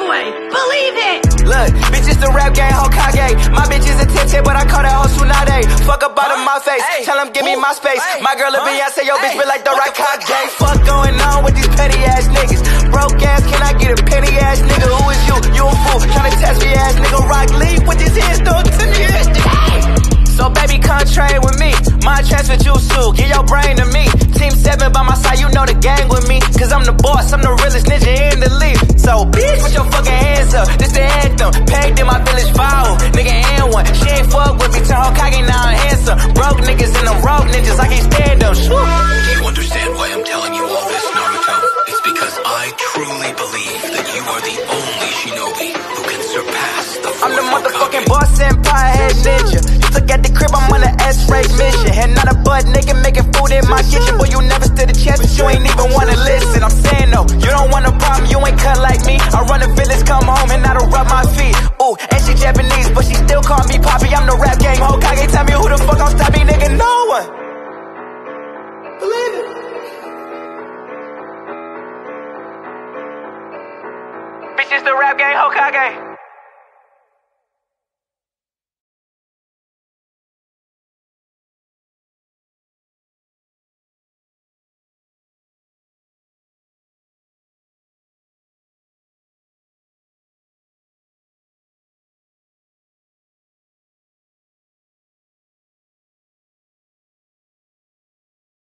way. Believe it. Look, bitch, it's the rap game, Hokage. My bitch is a 10-10, but I call that whole Tsunade. Fuck up out of my face, tell him give me my space. My girl a Beyonce, yo bitch feel like the right Hokage. Fuck going on with these petty ass niggas. Broke ass, can I get a penny ass nigga? Who is you? You a fool, tryna test me ass nigga. Rock leave with his hands, don't to me. So baby, come trade with me. My transfer juice too, give your brain to me. Team 7 by my side, you know the gang with me. Cause I'm the boss, I'm the realest ninja in the league. So bitch, put your fucking hands up, this the anthem. Pegged in my village foul, nigga and one. She ain't fuck with me, turn Hokage, now I'm handsome. Broke niggas and them rogue ninjas, I can't stand them. Shoo. Do you understand why I'm telling you all this, Naruto? It's because I truly believe that you are the only shinobi who can surpass the fourth I'm the motherfucking Hokage. boss and pie head ninja. You look at the crib, I'm on the S-ray mission. And not a butt nigga making food in my kitchen. Boy, you never stood a chance, but you ain't even wanna listen. I'm saying no, you don't want a problem, you ain't